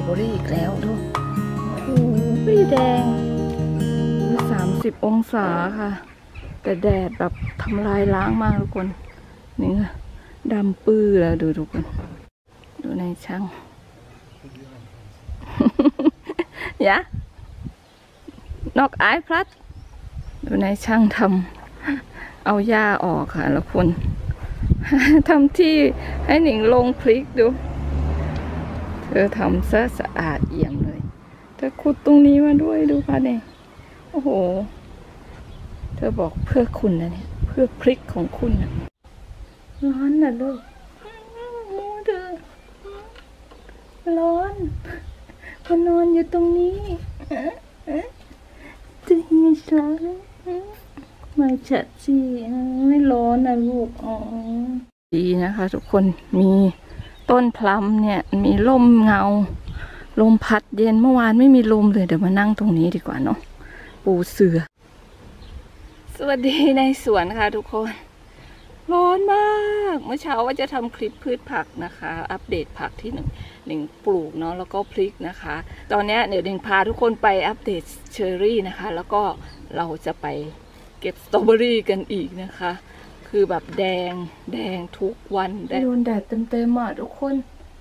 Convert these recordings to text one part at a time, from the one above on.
อรี่อีกแล้วดูโอ้โหแดง30 องศาค่ะแต่แดดแบบทำลายล้างมากทุกคนนี่ดำปื้อแล้วดูทุกคนดูในช่างยะนอกไอพลัดดูในช่างทำเอาหญ้าออกค่ะแล้วคนทำที่ให้หนิงลงพลิกดูเธอทำซะสะอาดเอี่ยมเลยเธอขุดตรงนี้มาด้วยดูค่ะเนี่ยโอ้โหเธอบอกเพื่อคุณนะเนี่ยเพื่อพริกของคุณนะร้อนนะลูกมูเธอร้อนมานอนอยู่ตรงนี้จะเฮียช้ามาจัดสิไม่ร้อนนะลูกอ๋อดีนะคะทุกคนมีต้นพลัมเนี่ยมีลมเงาลมพัดเย็นเมื่อวานไม่มีลมเลยเดี๋ยวมานั่งตรงนี้ดีกว่าเนาะปูเสือสวัสดีในสวนค่ะทุกคนร้อนมากเมื่อเช้าว่าจะทำคลิปพืชผักนะคะอัปเดตผักที่หนึ่งปลูกเนาะแล้วก็พริกนะคะตอนนี้เดี๋ยวหนึ่งพาทุกคนไปอัปเดตเชอร์รี่นะคะแล้วก็เราจะไปเก็บสตรอเบอรี่กันอีกนะคะคือแบบแดงทุกวันโดนแดดเต็มอ่ะทุกคน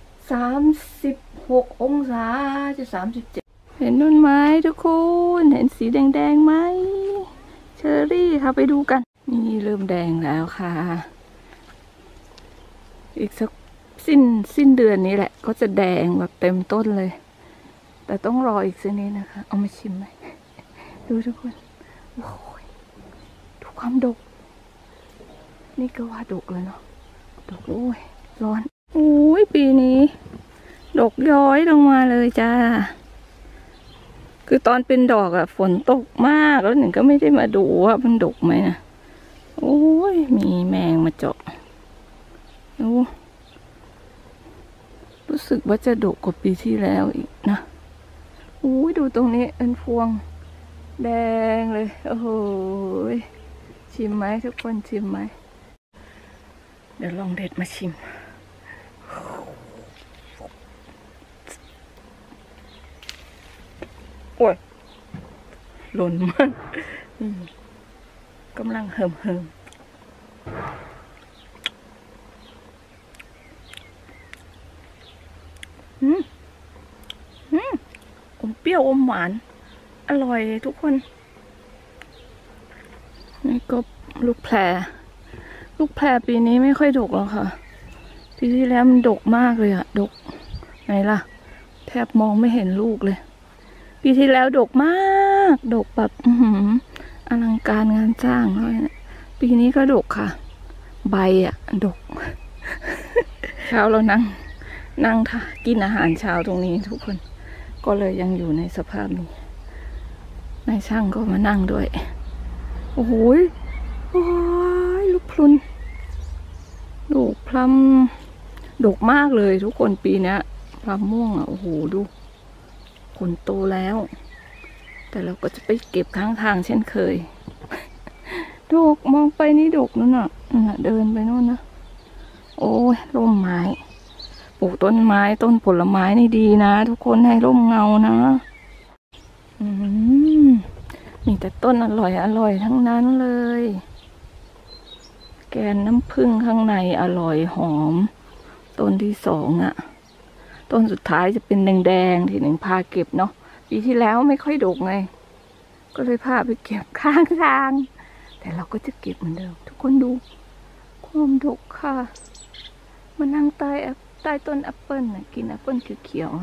36 องศาจะ37เห็นต้นไม้ทุกคนเห็นสีแดงไหมเชอร์รี่ค่ะไปดูกันนี่เริ่มแดงแล้วค่ะอีกสักสิ้นเดือนนี้แหละก็จะแดงแบบเต็มต้นเลยแต่ต้องรออีกสักนิดนะคะเอามาชิมไหมดูทุกคนโอ้ยดูความดกนี่ก็ว่าดกเลยเนาะดกโอ้ยร้อนโอ้ยปีนี้ดกย้อยลงมาเลยจ้าคือตอนเป็นดอกอะฝนตกมากแล้วหนึ่งก็ไม่ได้มาดูว่ามันดกไหมนะโอ้ยมีแมงมาเจาะรู้สึกว่าจะดกกว่าปีที่แล้วอีกนะโอ้ยดูตรงนี้เป็นพวงแดงเลยโอ้โหชิมไหมทุกคนชิมไหมเดี๋ยวลองเด็ดมาชิมโอ้ยหล่นมากกำลังเหิมอมเปรี้ยวอมหวานอร่อยทุกคนนี่ก็ลูกแพรปีนี้ไม่ค่อยดกแล้วค่ะปีที่แล้วมันดกมากเลยอะดกไหนล่ะแทบมองไม่เห็นลูกเลยปีที่แล้วดกมากดกแบบอลังการงานสร้างเลยนะปีนี้ก็ดกค่ะใบอะดกเช้าเรานั่งกินอาหารเช้าตรงนี้ทุกคนก็เลยยังอยู่ในสภาพนี้นายช่างก็มานั่งด้วยโอ้โหลูกพลุนลูกพลัมดกมากเลยทุกคนปีนี้พลัมม่วงอ่ะโอ้โหดูผลโตแล้วแต่เราก็จะไปเก็บข้างทางเช่นเคยดกมองไปนี่ดกนั่นน่ะเดินไปนู่นนะโอ้ยร่มไม้ปลูกต้นไม้ต้นผลไม้นี่ดีนะทุกคนให้ร่มเงานะมีแต่ต้นอร่อยทั้งนั้นเลยแกนน้ำผึ้งข้างในอร่อยหอมต้นที่2อ่ะต้นสุดท้ายจะเป็นแดงที่หนึ่งพาเก็บเนาะปีที่แล้วไม่ค่อยดกไงก็เลยพาไปเก็บข้างทางแต่เราก็จะเก็บเหมือนเดิมทุกคนดูความดกค่ะมานั่งใต้ต้นแอปเปิ้ลนะกินแอปเปิ้ลเขียวๆ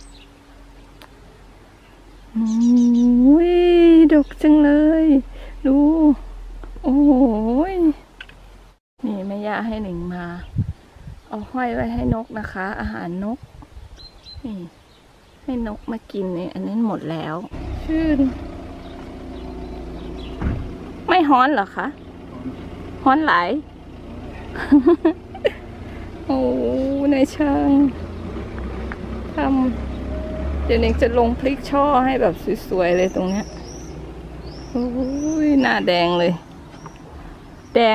ดกจังเลยดูโอ้ยนี่แม่ย่าให้หนิงมาเอาห้อยไว้ให้นกนะคะอาหารนกนี่ให้นกมากินเนี่ยอันนี้หมดแล้วชื่นไม่ฮ้อนเหรอคะฮ้อนไหล โอ้นายช่างทำเดี๋ยวเองจะลงพริกช่อให้แบบสวยๆเลยตรงเนี้ยโอ้ยหน้าแดงเลยแดง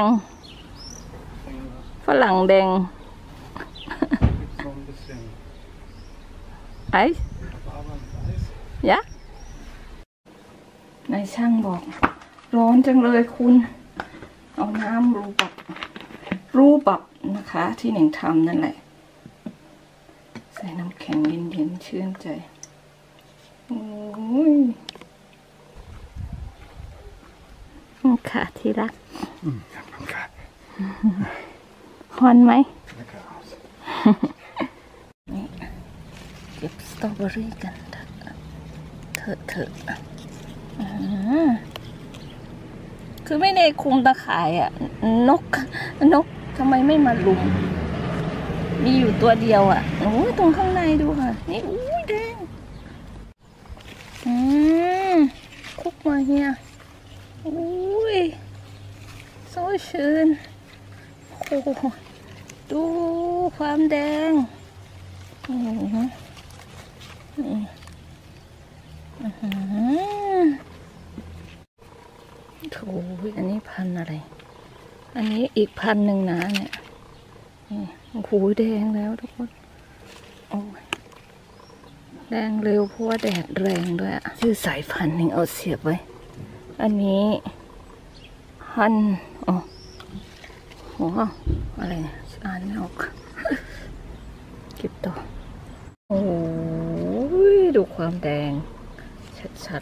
ฝรั่งแดงไอซ์ยะนายช่างบอกร้อนจังเลยคุณเอาน้ำรูปรับนะคะที่หนึ่งทำนั่นแหละใส่น้ำแข็งเย็นๆชื่นใจโอ้ยค่ะที่รักฮอนไหมนี่เก็บสตรอเบอรี่กันเถอะคือไม่ได้คุมตะข่ายอ่ะนกทำไมไม่มาลุมมีอยู่ตัวเดียวอ่ะโอ้ยตรงข้างในดูค่ะนี่อุ้ยแดงคุกมาเฮียอุ้ยโซชื้นโอ้ดูความแดงโอ้โหโถอันนี้พันอะไรอันนี้อีกพันหนึ่งนะเนี่ยโอ้โหแดงแล้วทุกคนโอ้ยแดงเร็วเพราะว่าแดดแรงด้วยอะชื่อสายพันธุ์หนึ่งเอาเสียบไว้อันนี้ฮันอ๋อโหอะไรอ่านไม่ออกเก็บตัวโอ้ยดูความแดงชัด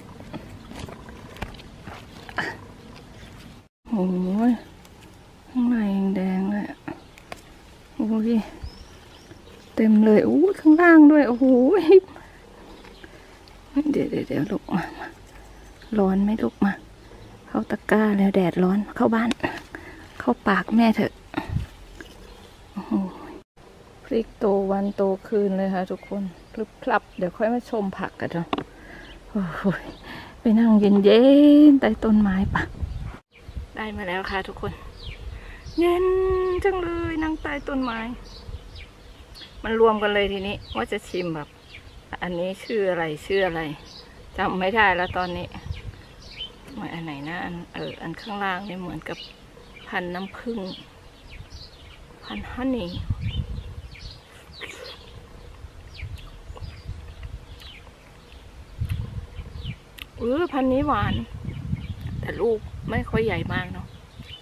ๆโอ้ยข้างในแดงเลยโอ้ยเต็มเลยโอ้ยข้างล่างด้วยโอ้โหเดี๋ยวลุกมาร้อนไหมลุกมาเข้าตะกร้าแล้วแดดร้อนเข้าบ้านเข้าปากแม่เถอะโอ้โหพริกโตวันโตคืนเลยค่ะทุกคนพลึบพลับเดี๋ยวค่อยมาชมผักกันเนาะโอ้โหไปนั่งเย็นๆใต้ต้นไม้ปะได้มาแล้วค่ะทุกคนเย็นจังเลยนั่งใต้ต้นไม้มันรวมกันเลยทีนี้ว่าจะชิมแบบอันนี้ชื่ออะไรจำไม่ได้แล้วตอนนี้มาอันไหนนะอันข้างล่างนี่เหมือนกับพันน้ำผึ้งพันฮันนี่พันนี้หวานแต่ลูกไม่ค่อยใหญ่มากเนาะ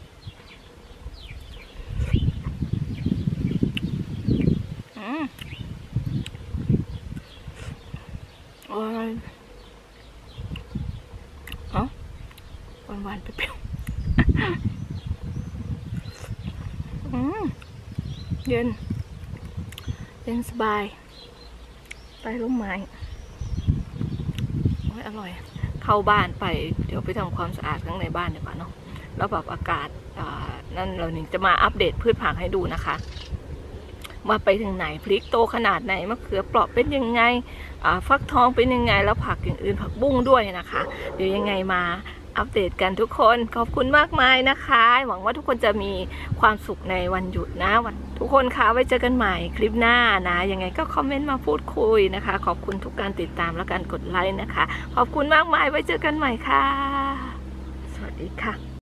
หวานๆเปรี้ยวเย็นสบายใต้ร่มไม้อร่อยเข้าบ้านไปเดี๋ยวไปทำความสะอาดข้างในบ้านดีกว่าเนาะแล้วแบบอากาศนั่นเราหนึ่งจะมาอัปเดตพืชผักให้ดูนะคะว่าไปถึงไหนพริกโตขนาดไหนมะเขือเปราะเป็นยังไงฟักทองเป็นยังไงแล้วผักอย่างอื่นผักบุ้งด้วยนะคะเดี๋ยวยังไงมาอัปเดตกันทุกคนขอบคุณมากมายนะคะหวังว่าทุกคนจะมีความสุขในวันหยุดนะทุกคนคะไว้เจอกันใหม่คลิปหน้านะยังไงก็คอมเมนต์มาพูดคุยนะคะขอบคุณทุกการติดตามและการกดไลค์นะคะขอบคุณมากมายไว้เจอกันใหม่ค่ะสวัสดีค่ะ